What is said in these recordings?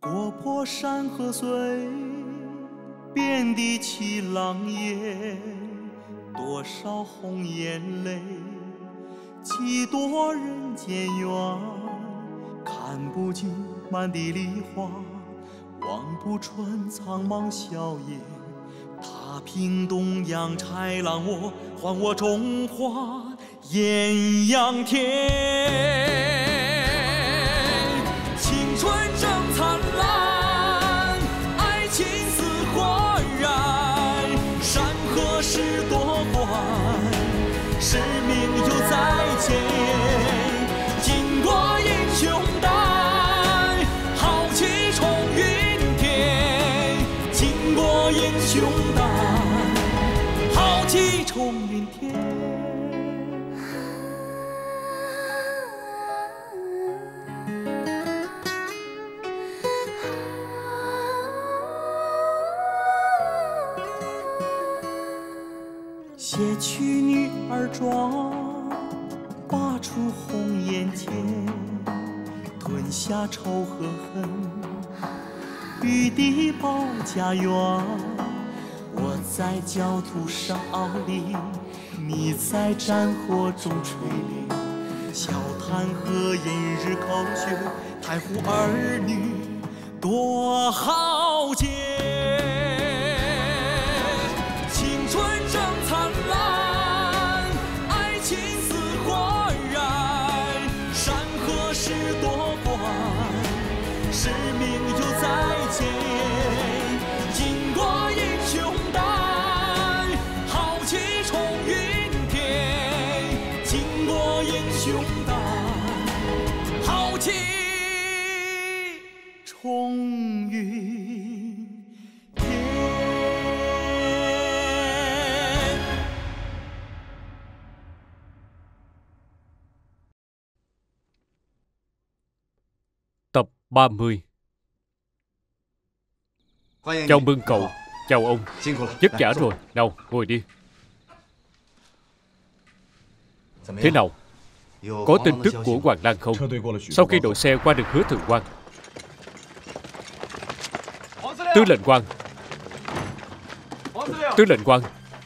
过坡山河碎，遍地起浪烟，多少红颜泪，几多人间缘，看不尽满地梨花，望不穿苍茫硝烟。踏平东洋豺狼，我还我中华艳阳天。青春正灿烂，爱情似火燃，山河是多宽，使命就在前。经过英雄胆，豪气冲云天。经过英雄胆，豪气冲云天。卸去女儿装，拔出红颜剑，吞下仇和恨，玉帝保家园。我在焦土上熬炼，你在战火中锤炼。笑谈何因日口诀，太湖儿女多豪杰。青春正灿烂，爱情似火燃，山河是多宽，使命就在前。经过英雄胆，豪气冲云天。经过英雄胆，豪气冲云天。 Tập 30. Chào mừng cậu. Chào ông. Vất vả rồi. Nào, ngồi đi. Thế nào? Có tin tức của Hoàng Lang không? Sau khi đội xe qua được Hứa Thượng Quan. Tư lệnh quan. Tư lệnh quan.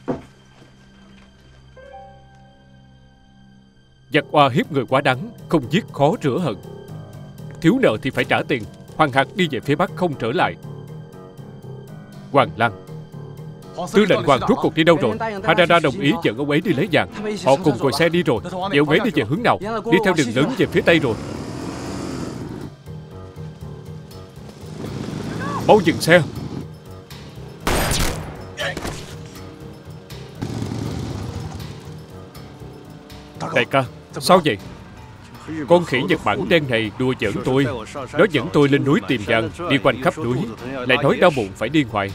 Giặc oa hiếp người quá đáng, không giết khó rửa hận. Thiếu nợ thì phải trả tiền. Hoàng Hạc đi về phía Bắc không trở lại. Hoàng Lang. Tư lệnh quan rốt cuộc đi đâu rồi? Harada đồng ý dẫn ông ấy đi lấy vàng. Họ cùng ngồi xe đi rồi. Vậy ông ấy đi về hướng nào? Đi theo đường lớn về phía Tây rồi. Mau dừng xe. Đại ca, sao vậy? Con khỉ Nhật Bản đen này đùa giỡn tôi. Nó dẫn tôi lên núi tìm vàng, đi quanh khắp núi, lại nói đau bụng phải đi ngoài.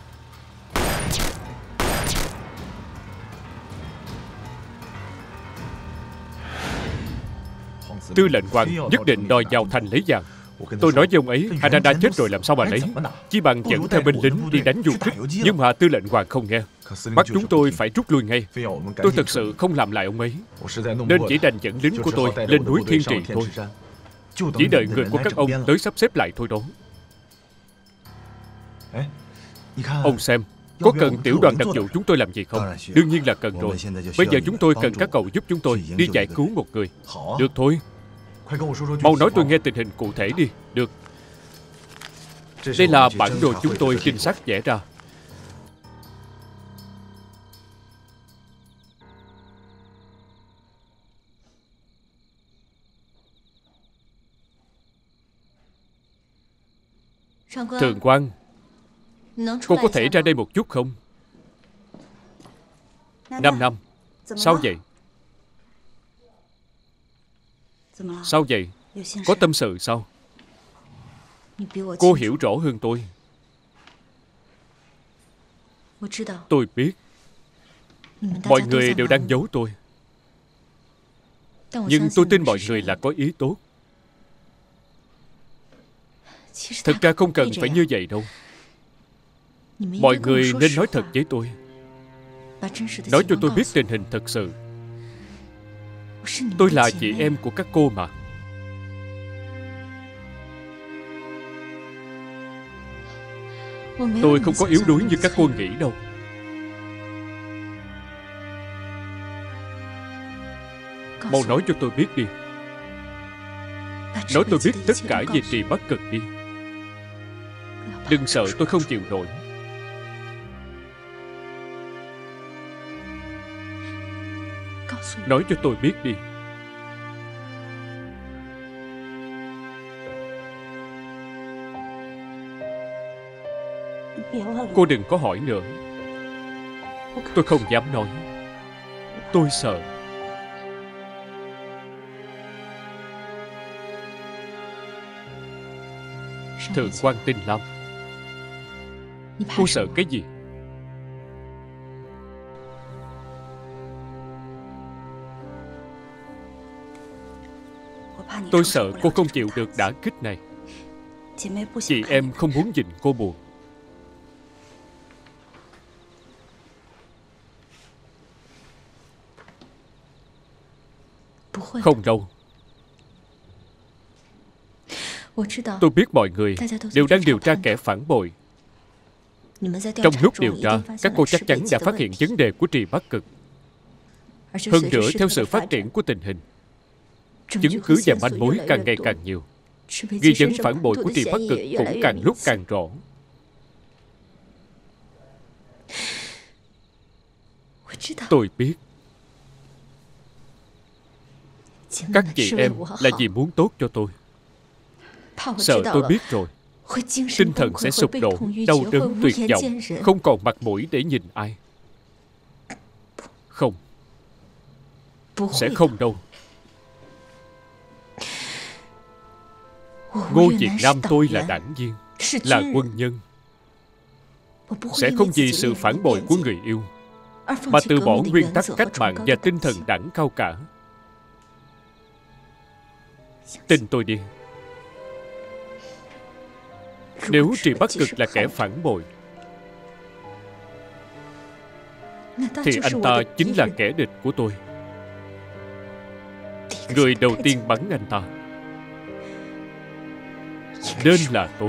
Tư lệnh quan nhất định đòi vào thành lấy vàng. Tôi nói với ông ấy, Harada chết rồi làm sao mà lấy. Chỉ bằng dẫn theo binh lính đi đánh du kích. Nhưng mà tư lệnh quan không nghe, bắt chúng tôi phải rút lui ngay. Tôi thật sự không làm lại ông ấy, nên chỉ đành dẫn lính của tôi lên núi Thiên Trì thôi. Chỉ đợi người của các ông tới sắp xếp lại thôi đó. Ông xem, có cần tiểu đoàn đặc vụ chúng tôi làm gì không? Đương nhiên là cần rồi. Bây giờ chúng tôi cần các cậu giúp chúng tôi đi giải cứu một người. Được thôi. Mau nói tôi nghe tình hình cụ thể đi. Được. Đây là bản đồ chúng tôi trinh sát vẽ ra. Thượng quan, cô có thể ra đây một chút không? 5 năm. Sao vậy? Sao vậy? Có tâm sự sao? Cô hiểu rõ hơn tôi. Tôi biết mọi người đều đang giấu tôi, nhưng tôi tin mọi người là có ý tốt. Thực ra không cần phải như vậy đâu. Mọi người nên nói thật với tôi, nói cho tôi biết tình hình thật sự. Tôi là chị em của các cô mà. Tôi không có yếu đuối như các cô nghĩ đâu. Mau nói cho tôi biết đi. Nói tôi biết tất cả về Trì Bắc Cực đi. Đừng sợ tôi không chịu nổi. Nói cho tôi biết đi. Cô đừng có hỏi nữa. Tôi không dám nói. Tôi sợ. Thượng quan Tinh Lâm, cô sợ cái gì? Tôi sợ cô không chịu được đả kích này. Chị em không muốn nhìn cô buồn. Không đâu. Tôi biết mọi người đều đang điều tra kẻ phản bội. Trong lúc điều tra, các cô chắc chắn đã phát hiện vấn đề của Trì Bắc Cực. Hơn nữa, theo sự phát triển của tình hình, chứng cứ và manh mối càng ngày càng nhiều. Ghi vấn phản bội của Trì Bắc Cực cũng càng lúc càng rõ. Tôi biết các chị em là vì muốn tốt cho tôi. Sợ tôi biết rồi, tinh thần sẽ sụp đổ, đau đớn tuyệt vọng, không còn mặt mũi để nhìn ai. Không, sẽ không đâu. Ngô Việt Nam tôi là đảng viên, là quân nhân, sẽ không vì sự phản bội của người yêu mà từ bỏ nguyên tắc cách mạng và tinh thần đẳng cao cả. Tin tôi đi. Nếu Trì Bắc Cực là kẻ phản bội, thì anh ta chính là kẻ địch của tôi. Người đầu tiên bắn anh ta nên là tôi.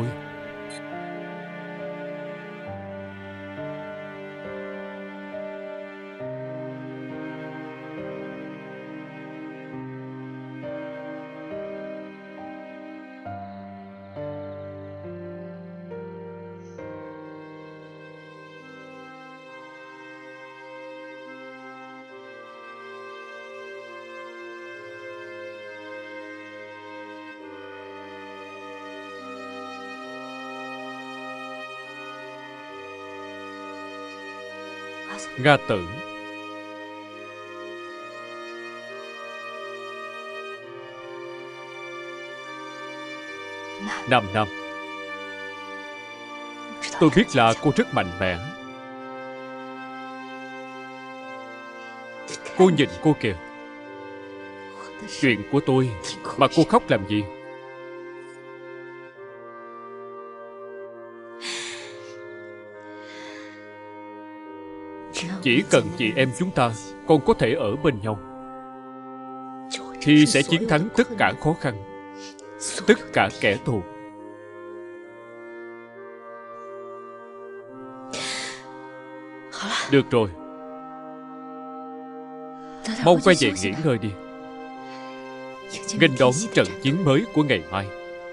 Nga Tử, Nam Nam, tôi biết là cô rất mạnh mẽ. Cô nhìn cô kìa. Chuyện của tôi mà cô khóc làm gì? Chỉ cần chị em chúng ta còn có thể ở bên nhau thì sẽ chiến thắng tất cả khó khăn, tất cả kẻ thù. Được rồi, mau quay về nghỉ ngơi đi, nghênh đón trận chiến mới của ngày mai.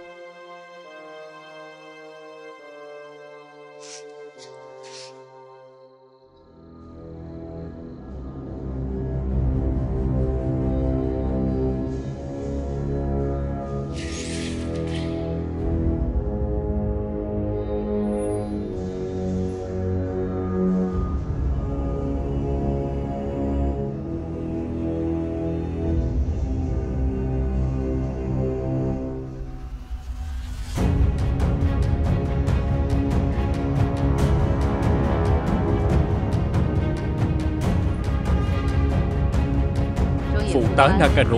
Phụ tá Nakano,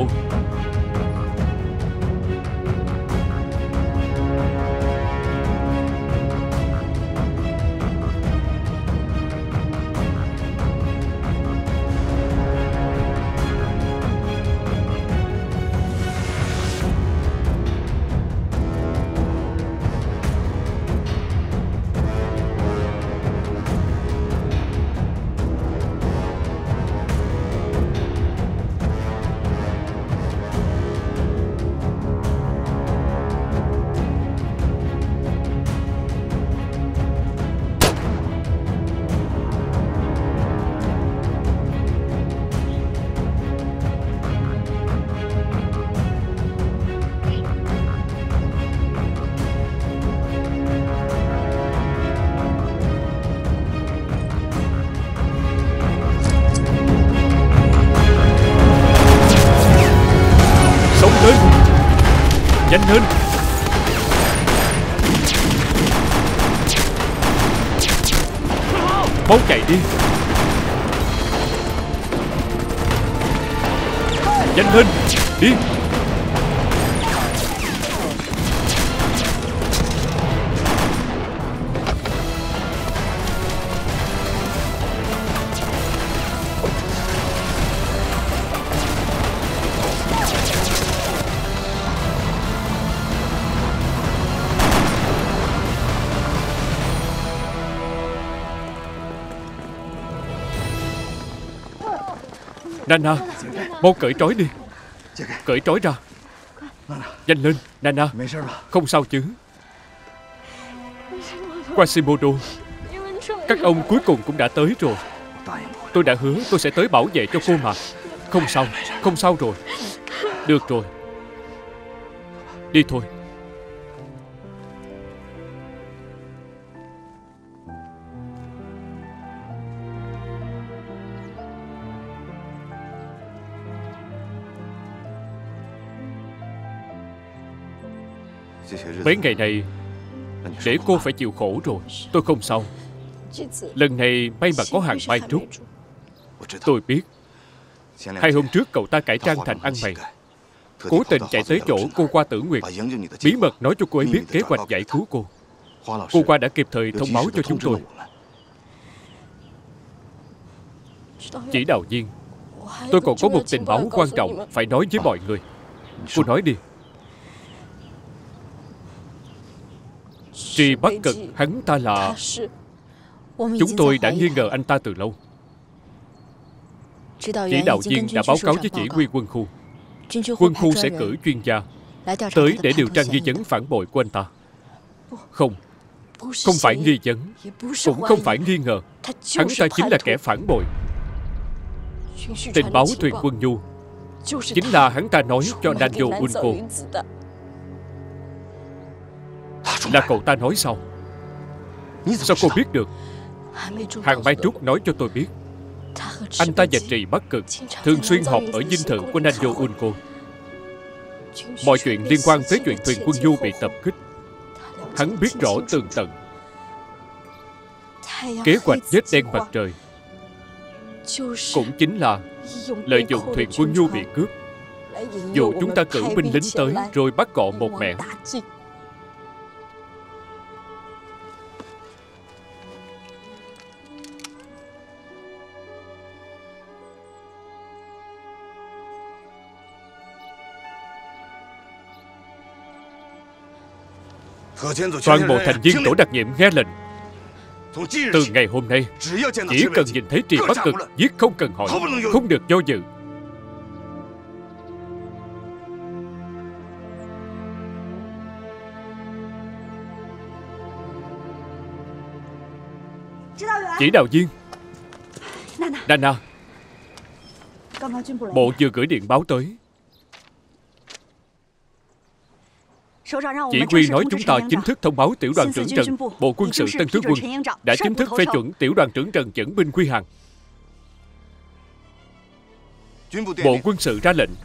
Nhanh hơn. Mau chạy đi. Nhanh hơn. Đi. Nana, mau cởi trói đi. Cởi trói ra. Nhanh lên, Nana. Không sao chứ? Quasimodo, các ông cuối cùng cũng đã tới rồi. Tôi đã hứa tôi sẽ tới bảo vệ cho cô mà. Không sao, không sao rồi. Được rồi. Đi thôi. Mấy ngày này để cô phải chịu khổ rồi. Tôi không sao. Lần này may mà có hàng mai trúc. Tôi biết. 2 hôm trước cậu ta cải trang thành ăn mày, cố tình chạy tới chỗ cô Qua Tử Nguyệt, bí mật nói cho cô ấy biết kế hoạch giải cứu cô. Cô Qua đã kịp thời thông báo cho chúng tôi. Chỉ đạo viên, tôi còn có một tình báo quan trọng phải nói với mọi người. Cô nói đi. Tri Bắc Cực hắn ta là... Chúng tôi đã nghi ngờ anh ta từ lâu. Chỉ đạo viên đã báo cáo với chỉ huy quân khu. Quân khu sẽ cử chuyên gia tới để điều tra nghi vấn phản bội của anh ta. Không, không phải nghi vấn, cũng không phải nghi ngờ. Hắn ta chính là kẻ phản bội. Tình báo thuyền quân Nhu chính là hắn ta nói cho Danjo Unko. Là cậu ta nói sao? Sao cô biết được? Hàng Mai Trúc nói cho tôi biết. Anh ta và Trì Bắc Cực thường xuyên họp ở dinh thự của Danjo Unko. Mọi chuyện liên quan tới chuyện thuyền quân Du bị tập kích, hắn biết rõ tường tận. Kế hoạch vết đen mặt trời cũng chính là lợi dụng thuyền quân Du bị cướp, dù chúng ta cử binh lính tới rồi bắt gọn một mẻ. Toàn bộ thành viên tổ đặc nhiệm nghe lệnh. Từ ngày hôm nay, chỉ cần nhìn thấy Trì Bắc Cực, giết không cần hỏi, không được do dự. Chỉ đạo viên Nana, bộ vừa gửi điện báo tới. Chỉ huy nói chúng ta chính thức thông báo tiểu đoàn trưởng Trần, Bộ Quân sự Tân Tứ Quân đã chính thức phê chuẩn tiểu đoàn trưởng Trần dẫn binh quy hàng. Bộ Quân sự ra lệnh,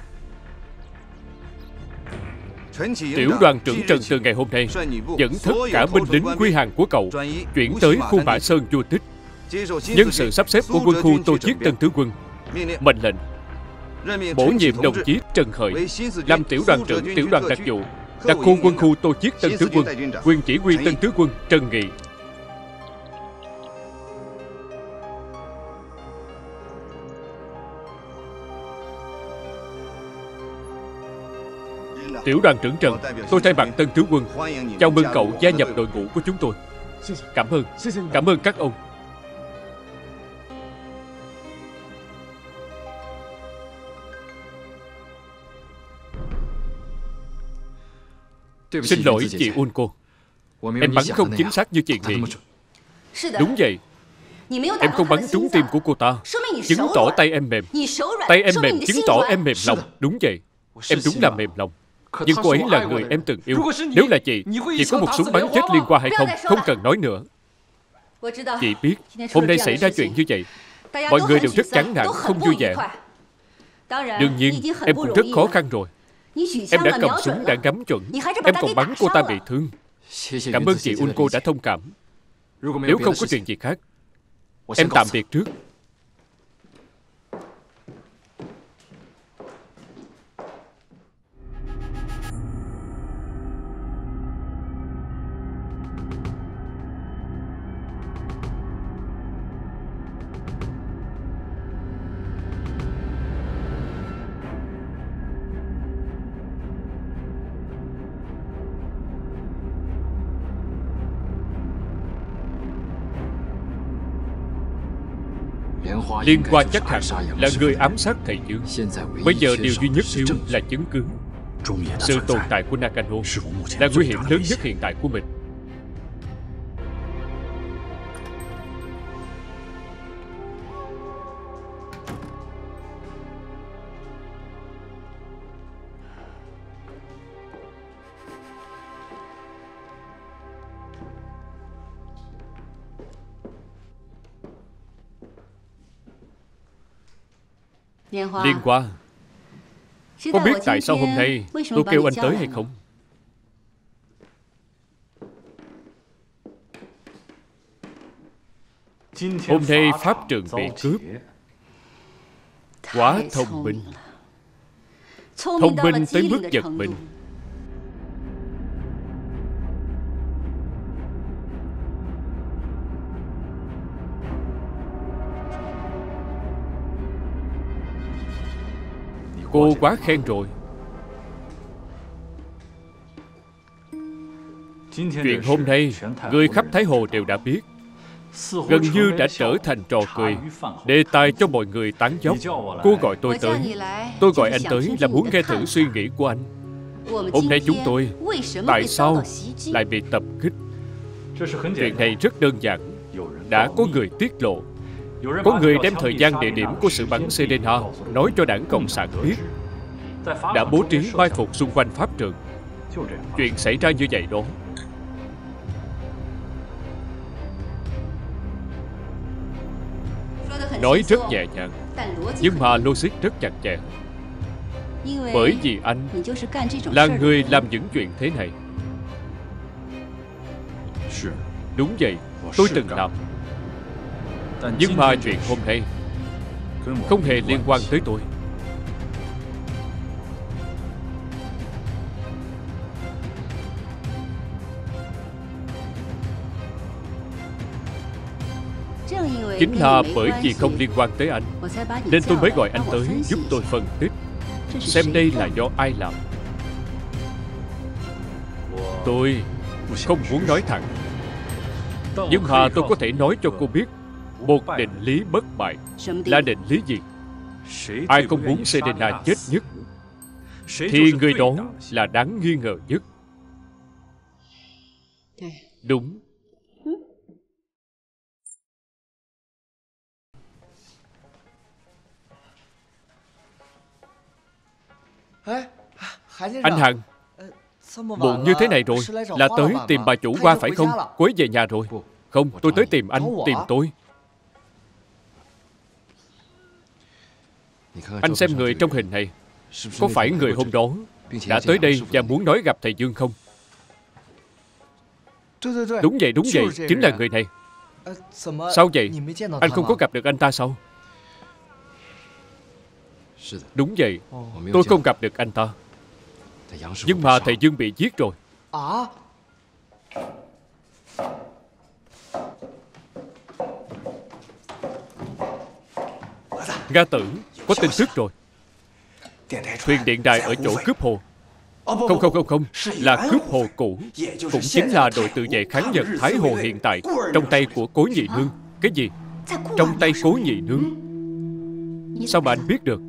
tiểu đoàn trưởng Trần từ ngày hôm nay dẫn tất cả binh lính quy hàng của cậu chuyển tới khu Mã Sơn Vua Tích, nhân sự sắp xếp của quân khu Tô Chiết Tân Tứ Quân. Mệnh lệnh bổ nhiệm đồng chí Trần Hợi làm tiểu đoàn trưởng tiểu đoàn đặc vụ đặc khu quân khu Tô Chiết Tân Tứ Quân, quyền chỉ huy Tân Tứ Quân Trần Nghị. Tiểu đoàn trưởng Trần, tôi thay mặt Tân Tứ Quân chào mừng cậu gia nhập đội ngũ của chúng tôi. Cảm ơn các ông. Xin lỗi chị Unko, em bắn không chính xác như chị nghĩ. Đúng vậy, em không bắn trúng tim của cô ta, chứng tỏ tay em mềm. Tay em mềm chứng tỏ em mềm lòng. Đúng vậy, em đúng là mềm lòng. Nhưng cô ấy là người em từng yêu. Nếu là chị có một súng bắn chết Liên Hoa hay không? Không cần nói nữa. Chị biết hôm nay xảy ra chuyện như vậy, mọi người đều rất chán nản, không vui vẻ. Đương nhiên em cũng rất khó khăn rồi. Em đã cầm súng đã ngắm chuẩn, em còn bắn cô ta bị thương. Cảm ơn chị Unco đã thông cảm. Nếu không có chuyện gì khác, em tạm biệt trước. Liên Hoa chắc hẳn là người ám sát thầy Dương. Bây giờ điều duy nhất thiếu là chứng cứ. Sự tồn tại của Nakano là nguy hiểm lớn nhất hiện tại của mình. Liên Hoa, có biết tại sao hôm nay tôi kêu anh tới hay không? Hôm nay pháp trường bị cướp. Quá thông minh. Thông minh tới mức giật mình. Cô quá khen rồi. Chuyện hôm nay người khắp Thái Hồ đều đã biết, gần như đã trở thành trò cười, đề tài cho mọi người tán dóc. Cô gọi tôi tới, tôi gọi anh tới là muốn nghe thử suy nghĩ của anh. Hôm nay chúng tôi tại sao lại bị tập kích? Chuyện này rất đơn giản. Đã có người tiết lộ, có người đem thời gian địa điểm của sự bắn Selena nói cho đảng Cộng sản biết, đã bố trí mai phục xung quanh pháp trường. Chuyện xảy ra như vậy đó. Nói rất nhẹ nhàng, nhưng mà logic rất chặt chẽ. Bởi vì anh là người làm những chuyện thế này. Đúng vậy, tôi từng làm. Nhưng mà chuyện hôm nay không hề liên quan tới tôi. Chính là bởi vì không liên quan tới anh, nên tôi mới gọi anh tới giúp tôi phân tích, xem đây là do ai làm. Tôi không muốn nói thẳng, nhưng mà tôi có thể nói cho cô biết một định lý bất bại. Là định lý gì? Ai không muốn Selena chết nhất thì người đó là đáng nghi ngờ nhất. Đúng. Anh Hằng, muộn như thế này rồi, là tới tìm bà chủ Hoa phải không? Cô ấy về nhà rồi. Không, tôi tới tìm anh, tìm tôi. Anh xem người trong hình này, có phải người hôm đó đã tới đây và muốn nói gặp thầy Dương không? Đúng vậy, chính là người này. Sao vậy? Anh không có gặp được anh ta sao? Đúng vậy, tôi không gặp được anh ta. Nhưng mà thầy Dương bị giết rồi. Nga Tử, có tin tức rồi. Thuyền điện đài ở chỗ cướp hồ. Không, là cướp hồ cũ. Cũng chính là đội tự vệ kháng Nhật Thái Hồ hiện tại trong tay của Cố Nhị Nương. Cái gì? Trong tay Cố Nhị Nương? Sao mà anh biết được?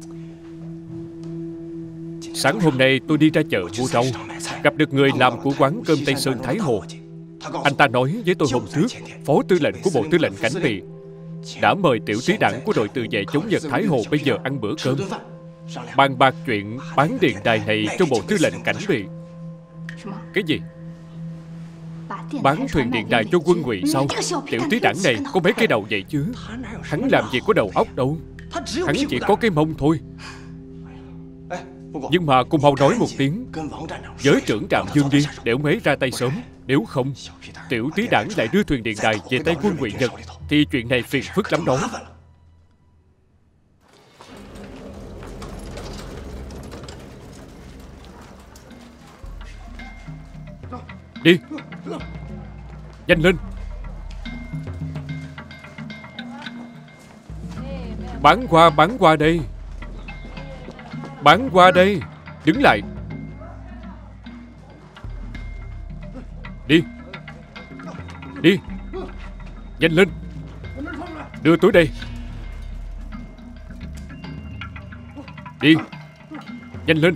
Sáng hôm nay tôi đi ra chợ mua rau, gặp được người làm của quán cơm Tây Sơn Thái Hồ. Anh ta nói với tôi hôm trước, phó tư lệnh của Bộ Tư lệnh Cảnh bị đã mời tiểu trí đảng của đội tự vệ chống Nhật Thái Hồ bây giờ ăn bữa cơm, bàn bạc chuyện bán điện đài này cho Bộ Tư lệnh Cảnh bị. Cái gì? Bán thuyền điện đài cho quân ngụy sao? Tiểu trí đảng này có mấy cái đầu vậy chứ? Hắn làm gì có đầu óc đâu. Hắn chỉ có cái mông thôi. Nhưng mà cô mau nói một tiếng với trưởng trạm Dương đi, để ông ấy ra tay sớm. Nếu không, tiểu tí đảng lại đưa thuyền điện đài về tay quân Ngụy Nhật thì chuyện này phiền phức lắm đó. Đi, nhanh lên. Bắn qua đây. Bắn qua đây. Đứng lại. Đi. Đi. Nhanh lên. Đưa túi đây. Đi. Nhanh lên.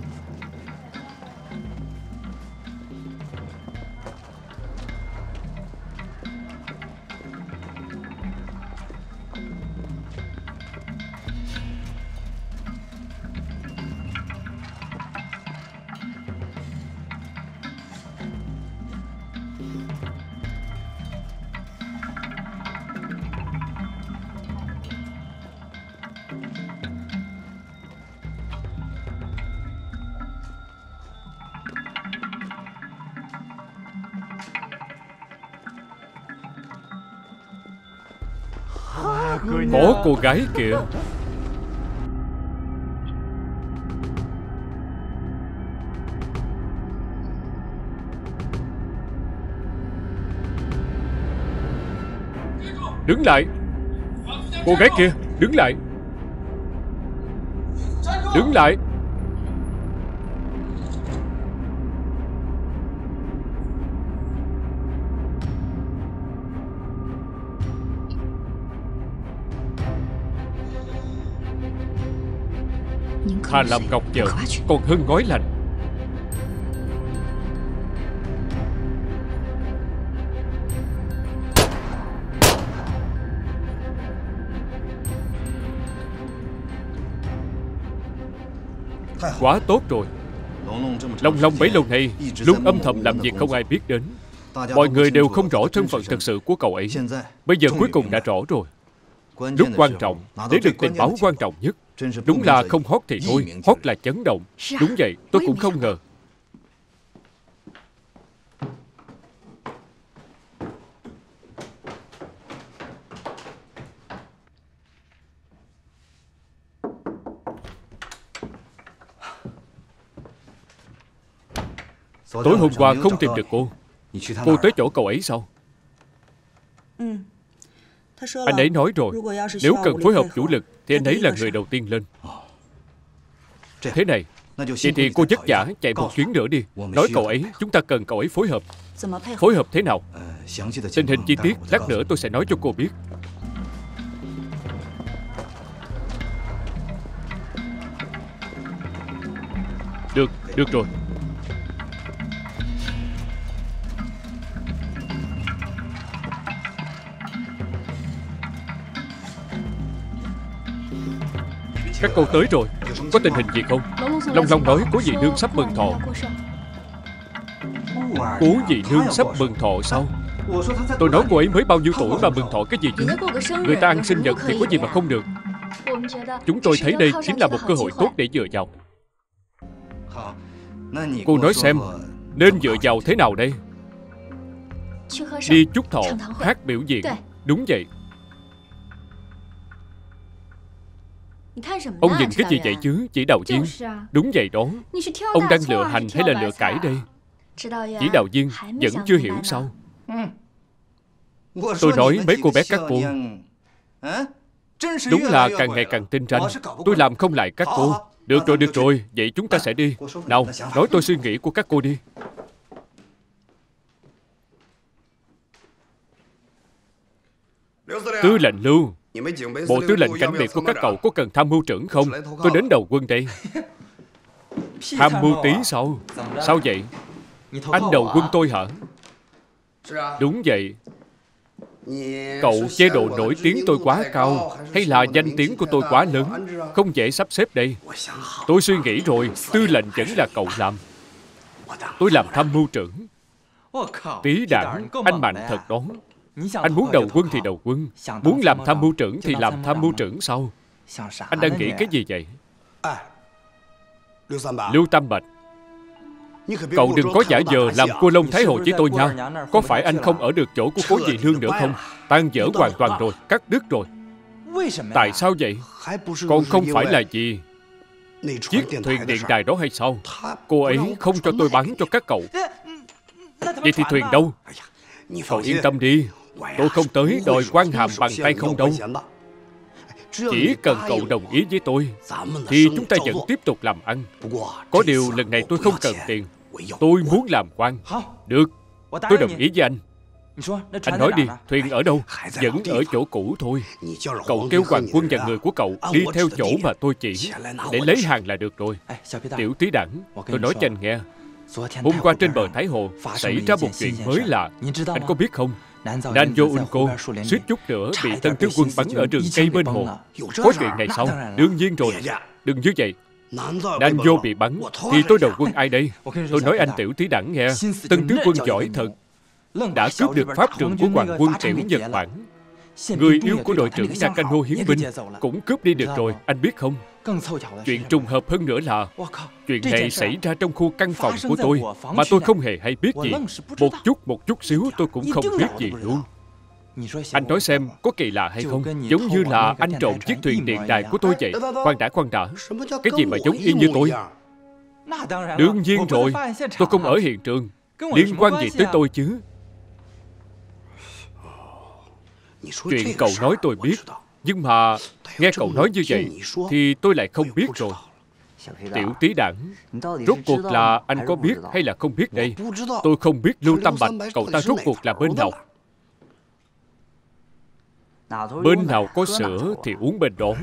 Có cô gái kìa. Đứng lại. Cô gái kia, đứng lại. Đứng lại. Thà làm ngọc vợ còn hơn ngói lạnh. Quá tốt rồi. Long Long bấy lâu nay luôn âm thầm làm việc không ai biết đến. Mọi người đều không rõ thân phận thật sự của cậu ấy. Bây giờ cuối cùng đã rõ rồi. Lúc quan trọng, để được tình báo quan trọng nhất. Đúng là không hót thì thôi, hót là chấn động. Đúng vậy, tôi cũng không ngờ. Tối hôm qua không tìm được cô. Cô tới chỗ cậu ấy sao? Anh ấy nói rồi, nếu cần phối hợp chủ lực thì anh ấy là người đầu tiên lên. Thế này, vậy thì cô vất vả chạy một chuyến nữa đi. Nói cậu ấy, chúng ta cần cậu ấy phối hợp. Phối hợp thế nào? Tình hình chi tiết lát nữa tôi sẽ nói cho cô biết. Được rồi. Các cô tới rồi. Có tình hình gì không? Long Long nói cố dì nương sắp mừng thọ. Cố dì nương sắp mừng thọ sao? Tôi nói cô ấy mới bao nhiêu tuổi mà mừng thọ cái gì chứ? Người ta ăn sinh nhật thì có gì mà không được. Chúng tôi thấy đây chính là một cơ hội tốt để dựa vào. Cô nói xem, nên dựa vào thế nào đây? Đi chúc thọ, hát biểu diễn. Đúng vậy. Ông nhìn cái gì vậy chứ, chỉ đạo viên? Đúng vậy đó. Ông đang lựa hành hay là lựa cải đây? Chỉ đạo viên vẫn chưa hiểu sao? Tôi nói mấy cô bé các cô đúng là càng ngày càng tinh ranh. Tôi làm không lại các cô. Được rồi, vậy chúng ta sẽ đi. Nào, nói tôi suy nghĩ của các cô đi. Tư lệnh Lưu, bộ tư lệnh cảnh biệt của các cậu có cần tham mưu trưởng không? Tôi đến đầu quân đây. Tham mưu tí sao? Sao vậy? Anh đầu quân tôi hả? Đúng vậy. Cậu chế độ nổi tiếng tôi quá cao, hay là danh tiếng của tôi quá lớn, không dễ sắp xếp đây. Tôi suy nghĩ rồi, tư lệnh vẫn là cậu làm. Tôi làm tham mưu trưởng. Tí đảng, anh mạnh thật đó. Anh muốn đầu quân thì đầu quân, muốn làm tham mưu trưởng thì làm tham mưu trưởng sao? Anh đang nghĩ cái gì vậy? Lưu Tam Bạch, cậu đừng có giả vờ làm cua lông Thái Hồ với tôi nha. Có phải anh không ở được chỗ của cố dì nương nữa không? Tan vỡ hoàn toàn rồi, cắt đứt rồi. Tại sao vậy? Còn không phải là gì chiếc thuyền điện đài đó hay sao? Cô ấy không cho tôi bán cho các cậu. Vậy thì thuyền đâu? Cậu yên tâm đi, tôi không tới đòi quan hàm bằng tay không đâu. Chỉ cần cậu đồng ý với tôi thì chúng ta vẫn tiếp tục làm ăn. Có điều lần này tôi không cần tiền. Tôi muốn làm quan. Được, tôi đồng ý với anh. Anh nói đi, thuyền ở đâu? Vẫn ở chỗ cũ thôi. Cậu kêu Hoàng Quân và người của cậu đi theo chỗ mà tôi chỉ, để lấy hàng là được rồi. Tiểu Tí Đẳng, tôi nói cho anh nghe, hôm qua trên bờ Thái Hồ xảy ra một chuyện mới lạ. Anh có biết không? Nan Vô Unco suýt chút nữa bị Tân Tướng Quân bắn ở rừng cây bên hồ. Có chuyện này sao? Đương nhiên rồi. Đừng như vậy. Nan Vô bị bắn thì tôi đầu quân ai đây? Tôi nói anh Tiểu Tí Đẳng nghe, Tân Tướng Quân giỏi thật, đã cướp được pháp trượng của Hoàng Quân Tiểu Nhật Bản. Người yêu của đội trưởng Nakano hiến binh cũng cướp đi được rồi, anh biết không? Chuyện trùng hợp hơn nữa là chuyện này xảy ra trong khu căn phòng của tôi mà tôi không hề hay biết gì. Một chút xíu tôi cũng không biết gì luôn. Anh nói xem có kỳ lạ hay không? Giống như là anh trộm chiếc thuyền điện đài của tôi vậy. Khoan đã. Cái gì mà giống y như tôi? Đương nhiên rồi, tôi không ở hiện trường. Liên quan gì tới tôi chứ? Chuyện cậu nói tôi biết, nhưng mà nghe cậu nói như vậy thì tôi lại không biết rồi. Tiểu Tí Đẳng, rốt cuộc là anh có biết hay là không biết đây? Tôi không biết Lưu Tam Bạch cậu ta rốt cuộc là bên nào. Bên nào có sữa thì uống bên đó.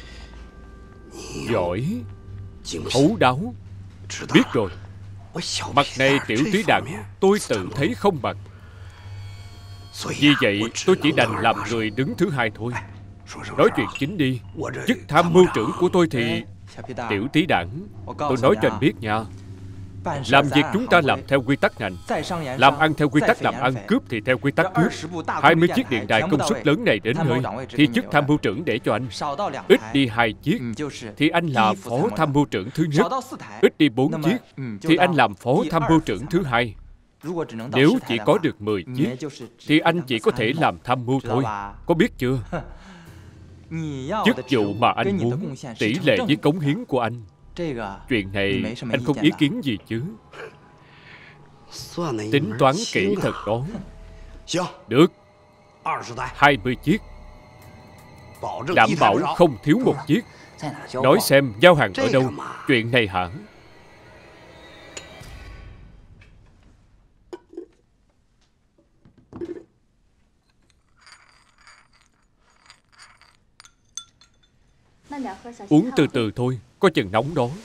Giỏi, thấu đáo. Biết rồi. Mặt này Tiểu Tí Đẳng tôi tự thấy không bằng. Vì vậy tôi chỉ đành làm người đứng thứ hai thôi. Nói chuyện chính đi. Chức tham mưu trưởng của tôi thì... Tiểu Tí Đẳng, tôi nói cho anh biết nha, làm việc chúng ta làm theo quy tắc ngành, làm ăn theo quy tắc làm ăn, cướp thì theo quy tắc cướp. 20 chiếc điện đài công suất lớn này đến nơi thì chức tham mưu trưởng để cho anh. Ít đi 2 chiếc thì anh là phó tham mưu trưởng thứ nhất. Ít đi 4 chiếc thì anh làm phó tham mưu trưởng thứ hai. Nếu chỉ có được 10 chiếc thì anh chỉ có thể làm tham mưu thôi. Có biết chưa? Chức vụ mà anh muốn tỷ lệ với cống hiến của anh. Chuyện này anh không ý kiến gì chứ? Tính toán kỹ thật đó. Được, 20 chiếc, đảm bảo không thiếu một chiếc. Nói xem giao hàng ở đâu? Chuyện này hả? Uống từ từ thôi, có chừng nóng đó.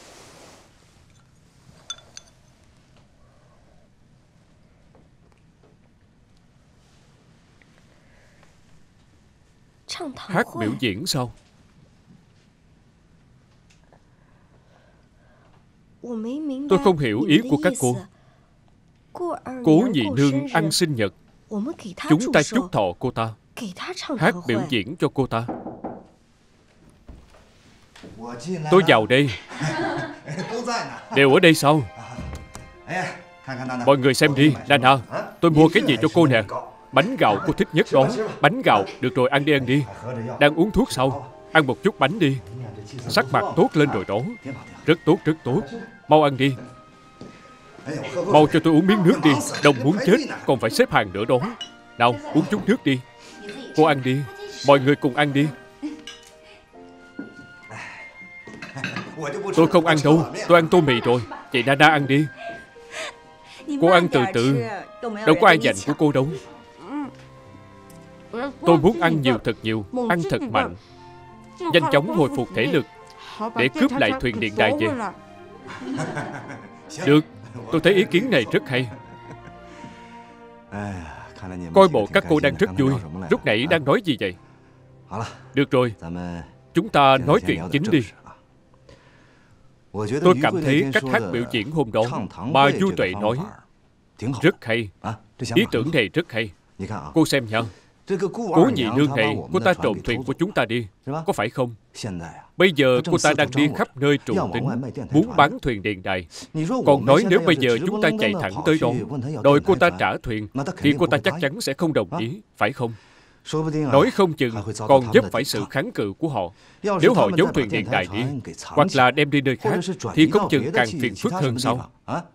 Hát biểu diễn sao? Tôi không hiểu ý của các cô. Cố nhị nương ăn sinh nhật, chúng ta chúc thọ cô ta, hát biểu diễn cho cô ta. Tôi vào đây. Đều ở đây sao? Mọi người xem đi. Nana, tôi mua cái gì cho cô nè? Bánh gạo cô thích nhất đó. Bánh gạo, được rồi, ăn đi. Đang uống thuốc sao? Ăn một chút bánh đi. Sắc mặt tốt lên rồi đó. Rất tốt. Mau ăn đi. Mau cho tôi uống miếng nước đi. Đông muốn chết, còn phải xếp hàng nữa đó. Nào, uống chút nước đi. Cô ăn đi. Mọi người cùng ăn đi. Tôi không ăn đâu, tôi ăn tô mì rồi. Chị Nana ăn đi. Cô ăn từ từ, đâu có ai giành của cô đâu. Tôi muốn ăn nhiều thật nhiều, ăn thật mạnh, nhanh chóng hồi phục thể lực để cướp lại thuyền điện đài về. Được, tôi thấy ý kiến này rất hay. Coi bộ các cô đang rất vui. Lúc nãy đang nói gì vậy? Được rồi, chúng ta nói chuyện chính đi. Tôi cảm thấy cách hát biểu diễn hôm đó bà Du Tuệ nói rất hay. Ý tưởng này rất hay. Cô xem nha. Cố nhị nương này, cô ta trộm thuyền của chúng ta đi, có phải không? Bây giờ cô ta đang đi khắp nơi trù tính, muốn bán thuyền điện đài. Còn nói nếu bây giờ chúng ta chạy thẳng tới đó, đòi cô ta trả thuyền, thì cô ta chắc chắn sẽ không đồng ý, phải không? Nói không chừng còn vấp phải sự kháng cự của họ. Nếu họ giấu thuyền điện đài đi, hoặc là đem đi nơi khác, thì không chừng càng phiền phức hơn sau.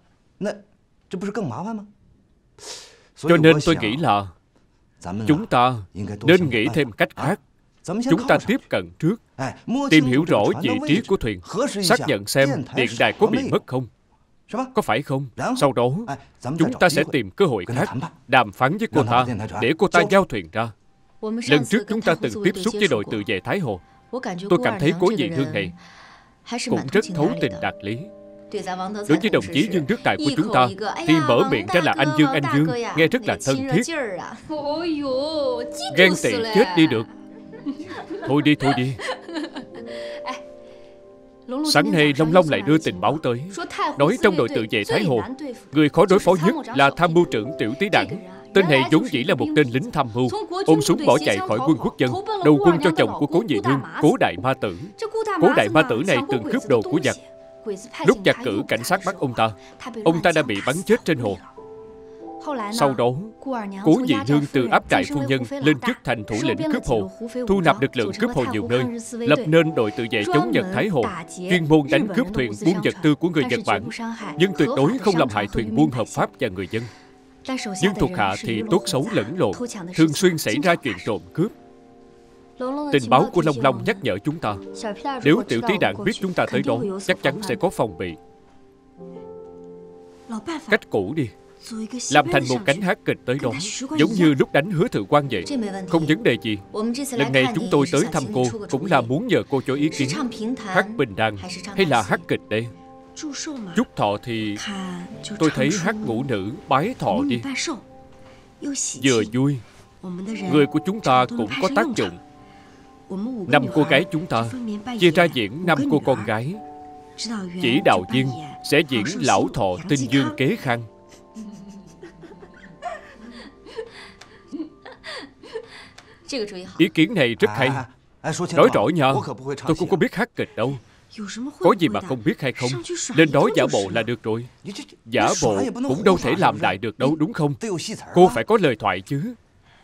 Cho nên tôi nghĩ là chúng ta nên nghĩ thêm cách khác. Chúng ta tiếp cận trước, tìm hiểu rõ vị trí của thuyền, xác nhận xem điện đài có bị mất không, có phải không? Sau đó chúng ta sẽ tìm cơ hội khác đàm phán với cô ta, để cô ta giao thuyền ra. Lần trước chúng ta từng tiếp xúc với đội tự vệ Thái Hồ, tôi cảm thấy Cố nhị nương này cũng rất thấu tình đạt lý. Đối với đồng chí Dương Đức Tài của chúng ta thì mở miệng ra là anh Dương, nghe rất là thân thiết. Ghen tị chết đi được. Thôi đi. Sáng nay Long Long lại đưa tình báo tới, nói trong đội tự vệ Thái Hồ, người khó đối phó nhất là tham mưu trưởng Tiểu Tý Đảng. Tên này vốn dĩ là một tên lính tham mưu, ôm súng bỏ chạy khỏi quân quốc dân, đầu quân cho chồng của Cố nhị nương, Cố Đại Ma Tử. Cố Đại Ma Tử này từng cướp đồ của giặc. Lúc giặc cử cảnh sát bắt ông ta đã bị bắn chết trên hồ. Sau đó, Cố nhị nương từ áp trại phu nhân lên chức thành thủ lĩnh cướp hồ, thu nạp lực lượng cướp hồ nhiều nơi, lập nên đội tự vệ chống Nhật Thái Hồ, chuyên môn đánh cướp thuyền buôn vật tư của người Nhật Bản, nhưng tuyệt đối không làm hại thuyền buôn hợp pháp và người dân. Nhưng thuộc hạ thì tốt xấu lẫn lộn, thường xuyên xảy ra chuyện trộm cướp. Tình báo của Long Long nhắc nhở chúng ta, nếu Tiểu Tý Đảng biết chúng ta tới đó, chắc chắn sẽ có phòng bị. Cách cũ đi, làm thành một cánh hát kịch tới đó, giống như lúc đánh Hứa Thượng Quan vậy. Không vấn đề gì. Lần này chúng tôi tới thăm cô cũng là muốn nhờ cô cho ý kiến. Hát bình đàn hay là hát kịch đây? Chúc thọ thì tôi thấy hát ngũ nữ bái thọ đi, vừa vui. Người của chúng ta cũng có tác dụng. 5 cô gái chúng ta chia ra diễn 5 cô con gái. Chỉ đạo viên sẽ diễn lão thọ tinh dương kế khang. Ý kiến này rất hay. Nói rõ nha, tôi cũng có biết hát kịch đâu. Có gì mà không biết hay không? Lên đó giả bộ là được rồi. Giả bộ cũng đâu thể làm đại được đâu, đúng không? Cô phải có lời thoại chứ.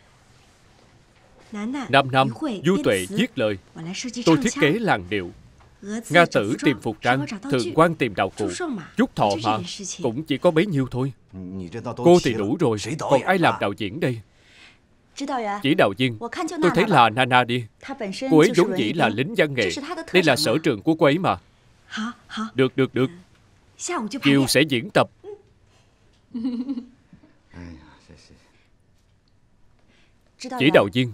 Nam Nam, Du Tuệ viết lời, tôi thiết kế làn điệu. Nga Tử tìm phục trang, Thượng Quan tìm đạo cụ. Chúc thọ mà, cũng chỉ có bấy nhiêu thôi. Cô thì đủ rồi, còn ai làm đạo diễn đây? Chỉ đạo viên, tôi thấy là Nana đi. Cô ấy vốn dĩ là lính văn nghệ, đây là sở trường của cô ấy mà. Được. Chiều sẽ diễn tập. Chỉ đạo viên,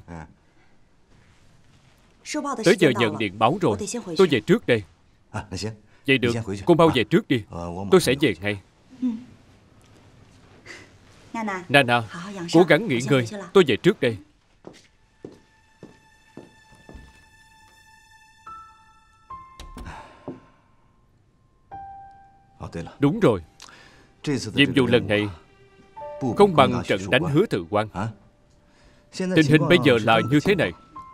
tới giờ nhận điện báo rồi, tôi về trước đây. Vậy được, cô mau về trước đi, tôi sẽ về ngay. Nana, cố gắng nghỉ ngơi, tôi về trước đây. Đúng rồi, nhiệm vụ lần này không bằng trận đánh Hứa Thượng Quan. Tình hình bây giờ là như thế này.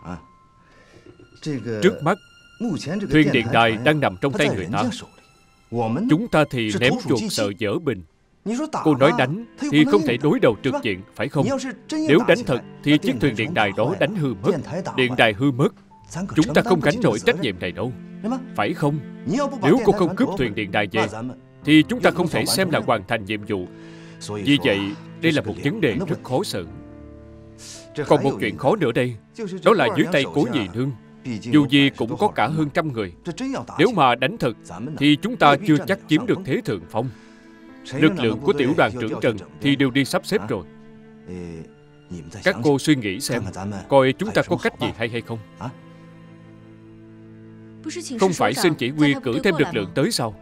Trước mắt, thuyền điện đài đang nằm trong tay người ta. Chúng ta thì ném chuột sợ dở bình. Cô nói đánh thì không thể đối đầu trực diện, phải không? Nếu đánh thật thì chiếc thuyền điện đài đó đánh hư mất. Điện đài hư mất, chúng ta không gánh nổi trách nhiệm này đâu, phải không? Nếu cô không cướp thuyền điện đài về thì chúng ta không thể xem là hoàn thành nhiệm vụ. Vì vậy, đây là một vấn đề rất khó xử. Còn một chuyện khó nữa đây, đó là dưới tay Cố nhị nương, dù gì cũng có cả hơn 100 người. Nếu mà đánh thật thì chúng ta chưa chắc chiếm được thế thượng phong. Lực lượng của tiểu đoàn trưởng Trần thì đều đi sắp xếp rồi. Các cô suy nghĩ xem, coi chúng ta có cách gì hay không. Không phải xin chỉ huy cử thêm lực lượng tới sao?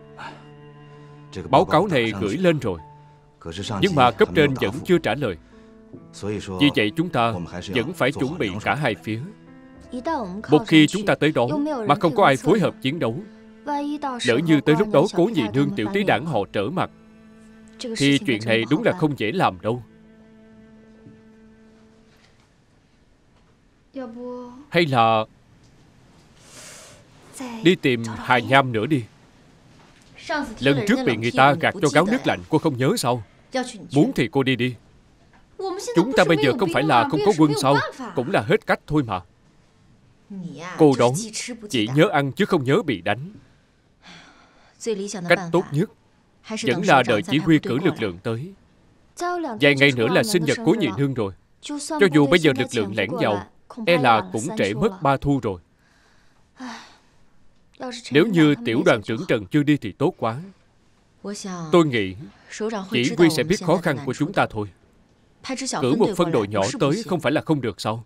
Báo cáo này gửi lên rồi, nhưng mà cấp trên vẫn chưa trả lời. Vì vậy chúng ta vẫn phải chuẩn bị cả hai phía. Một khi chúng ta tới đó mà không có ai phối hợp chiến đấu, lỡ như tới lúc đó Cố nhị nương Tiểu Tý Đảng họ trở mặt, thì chuyện này đúng là không dễ làm đâu. Hay là đi tìm Hà Nham nữa đi. Lần trước bị người ta gạt cho gáo nước lạnh, cô không nhớ sao? Muốn thì cô đi đi. Chúng ta bây giờ không phải là không có quân sao? Cũng là hết cách thôi mà. Cô đó chỉ nhớ ăn chứ không nhớ bị đánh. Cách tốt nhất vẫn là đợi chỉ huy cử lực lượng tới. Vài ngày nữa là sinh nhật Cố nhị nương rồi. Cho dù bây giờ lực lượng lẻn vào, e là cũng trễ mất 3 thu rồi. Nếu như tiểu đoàn trưởng Trần chưa đi thì tốt quá. Tôi nghĩ chỉ huy sẽ biết khó khăn của chúng ta thôi. Cử một phân đội nhỏ tới không phải là không được sao?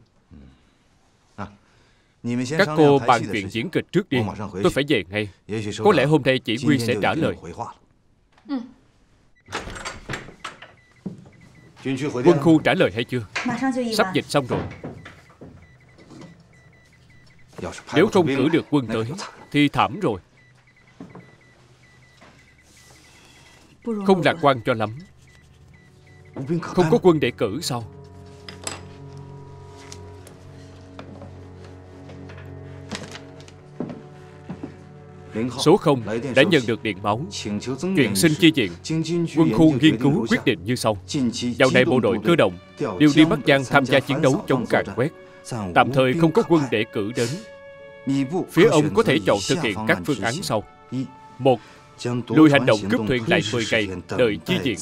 Các cô bàn chuyện diễn kịch trước đi. Tôi phải về ngay. Có lẽ hôm nay chỉ huy sẽ trả lời. Quân khu trả lời hay chưa? Sắp dịch xong rồi. Nếu không cử được quân tới thì thảm rồi. Không lạc quan cho lắm. Không có quân để cử sao? Số 0 đã nhận được điện báo chuyện xin chi viện. Quân khu nghiên cứu quyết định như sau. Dạo này bộ đội cơ động đều đi Bắc Giang tham gia chiến đấu chống càn quét. Tạm thời không có quân để cử đến. Phía ông có thể chọn thực hiện các phương án sau. 1. Lùi hành động cướp thuyền lại 10 ngày đợi chi viện.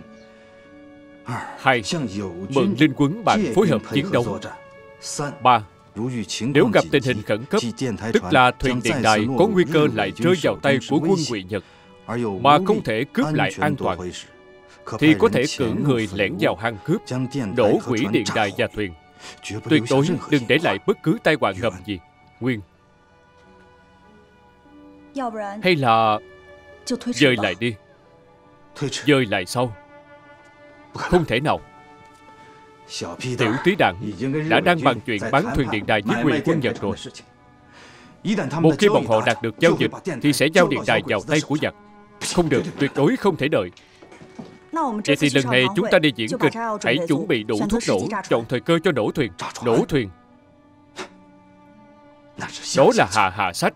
2. Mượn linh quấn bạn phối hợp chiến đấu. 3. Nếu gặp tình hình khẩn cấp, tức là thuyền điện đài có nguy cơ lại rơi vào tay của quân Ngụy Nhật mà không thể cướp lại an toàn, thì có thể cử người lẻn vào hang cướp, nổ hủy điện đài và thuyền. Tuyệt đối đừng để lại bất cứ tai họa ngầm gì. Nguyên. Hay là dời lại đi. Dời lại sau. Không thể nào. Tiểu Tí Đảng đã đang bàn chuyện bán thuyền điện đài với Ngụy quân Nhật rồi. Một khi bọn họ đạt được giao dịch thì sẽ giao điện đài vào tay của giặc. Không được, tuyệt đối không thể đợi. Vậy thì lần này chúng ta đi diễn kịch, hãy chuẩn bị đủ thuốc nổ, chọn thời cơ cho nổ thuyền. Nổ thuyền. Đó là hạ sách.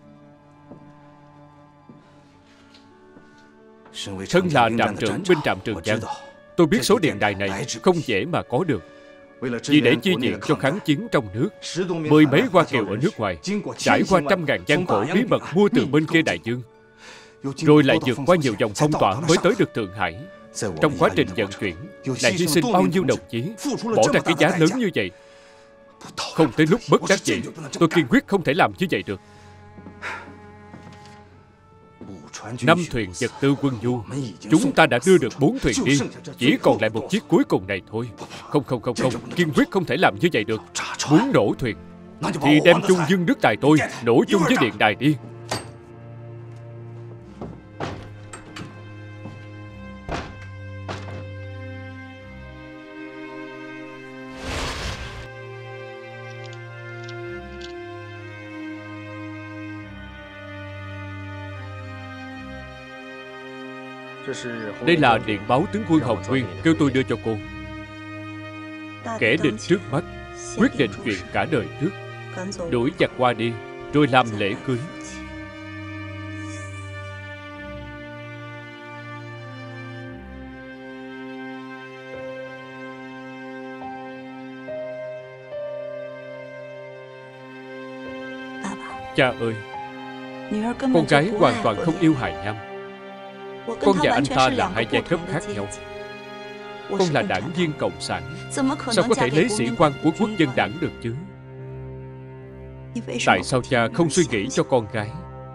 Thân là trạm trưởng binh trạm Trường Giang, tôi biết số điện đài này không dễ mà có được. Vì để chi viện cho kháng chiến trong nước, 10 mấy Hoa Kiều ở nước ngoài trải qua trăm ngàn gian khổ bí mật mua từ bên kia đại dương, rồi lại vượt qua nhiều vòng phong tỏa mới tới được Thượng Hải. Trong quá trình vận chuyển lại hy sinh bao nhiêu đồng chí, bỏ ra cái giá lớn như vậy. Không tới lúc bất đắc dĩ, tôi kiên quyết không thể làm như vậy được. 5 thuyền vật tư quân du, chúng ta đã đưa được 4 thuyền đi, chỉ còn lại một chiếc cuối cùng này thôi. Không, kiên quyết không thể làm như vậy được. Muốn nổ thuyền thì đem chung Dương Đức Tài tôi nổ chung với điện đài đi. Đây là điện báo tướng quân Hồng Nguyên kêu tôi đưa cho cô. Kẻ địch trước mắt, quyết định chuyện cả đời trước. Đuổi giặc qua đi, rồi làm lễ cưới. Cha ơi, con gái hoàn toàn không yêu Hải Nham. Con và anh ta là hai giai cấp khác nhau. Con là đảng viên cộng sản, sao có thể lấy sĩ quan của quốc dân đảng được chứ? Tại sao cha không suy nghĩ cho con gái?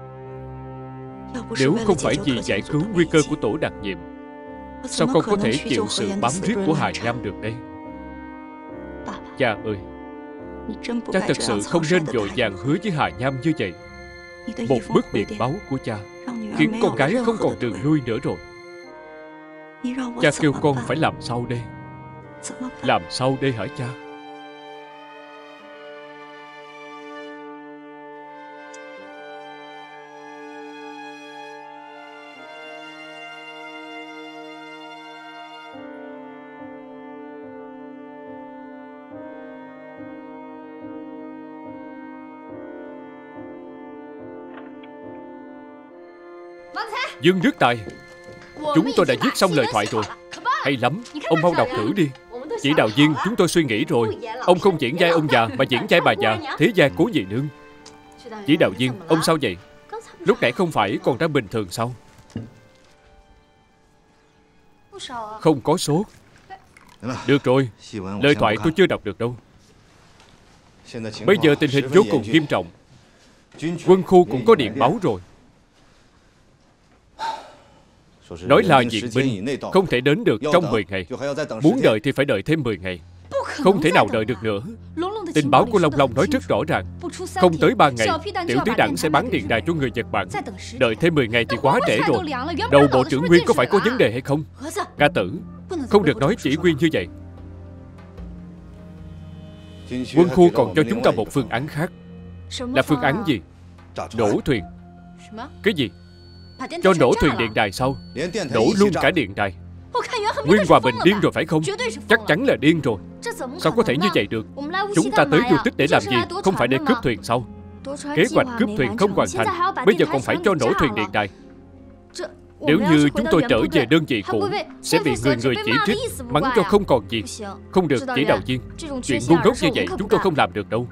Nếu không phải vì giải cứu nguy cơ của tổ đặc nhiệm, sao con có thể chịu sự bám riết của Hà Nham được đây? Cha ơi, cha thật sự không nên vội vàng hứa với Hà Nham như vậy. Một bức điện báo của cha khiến con gái không còn đường lui nữa rồi. Cha kêu con phải làm sao đây? Làm sao đây hả cha? Dương Đức Tài, chúng tôi đã viết xong lời thoại rồi. Hay lắm, ông mau đọc thử đi. Chỉ đạo viên, chúng tôi suy nghĩ rồi. Ông không diễn vai ông già mà diễn vai bà già, thế gia Cố Nhị Nương. Chỉ đạo viên, ông sao vậy? Lúc nãy không phải còn đang bình thường sao? Không có sốt. Được rồi, lời thoại tôi chưa đọc được đâu. Bây giờ tình hình vô cùng nghiêm trọng. Quân khu cũng có điện báo rồi. Nói là viện binh không thể đến được trong 10 ngày. Muốn đợi thì phải đợi thêm 10 ngày. Không thể nào đợi được nữa. Tình báo của Long Long nói rất rõ ràng. Không tới 3 ngày, tiểu túy đảng sẽ bán điện đài cho người Nhật Bản. Đợi thêm 10 ngày thì quá trễ rồi. Đầu bộ trưởng Nguyên có phải có vấn đề hay không? Ca Tử, không được nói chỉ huy như vậy. Quân khu còn cho chúng ta một phương án khác. Là phương án gì? Nổ thuyền. Cái gì? Cho nổ thuyền điện đài sao? Nổ luôn cả điện đài. Nguyên Hòa Bình điên rồi phải không? Chắc chắn là điên rồi. Sao có thể như vậy được? Chúng ta tới Du Tích để làm gì? Không phải để cướp thuyền sao? Kế hoạch cướp thuyền không hoàn thành, bây giờ còn phải cho nổ thuyền điện đài. Nếu như chúng tôi trở về đơn vị cũ, sẽ bị người người chỉ trích, mắng cho không còn gì. Không được, chỉ đạo viên. Chuyện ngu ngốc như vậy chúng tôi không làm được đâu.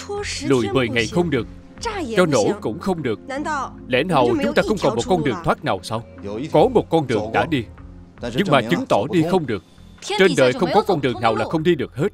Lùi 10 ngày không được, cho nổ cũng không được. Lẽ nào chúng ta không còn một con đường thoát nào sao? Có một con đường đã đi, nhưng mà chứng tỏ đi không được. Trên đời không có con đường nào là không đi được hết.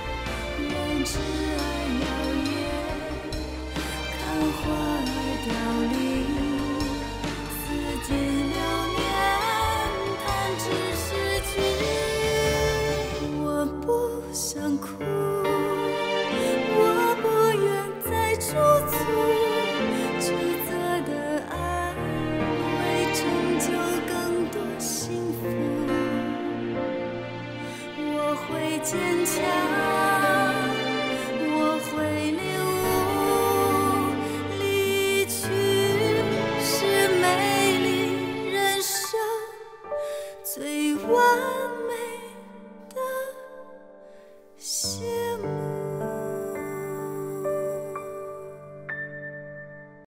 花儿凋